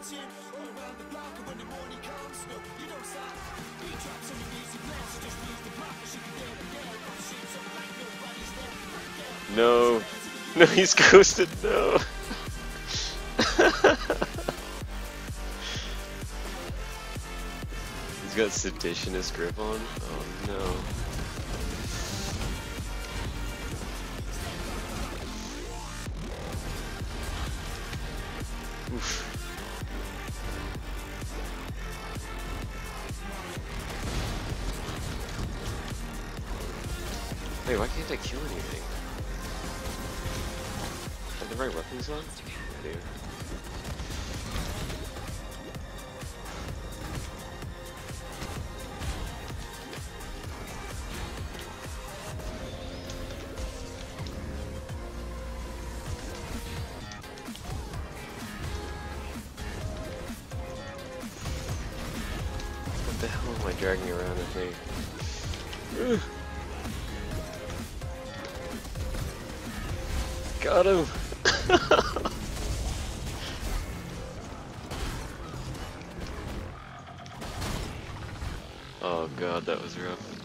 No. No, he's ghosted. No. He's got seditionist grip on. Oh no. Oof. Wait, why can't I kill anything? Are the right weapons on? I do. What the hell am I dragging around with me? Ugh. Got him! Oh god, that was rough.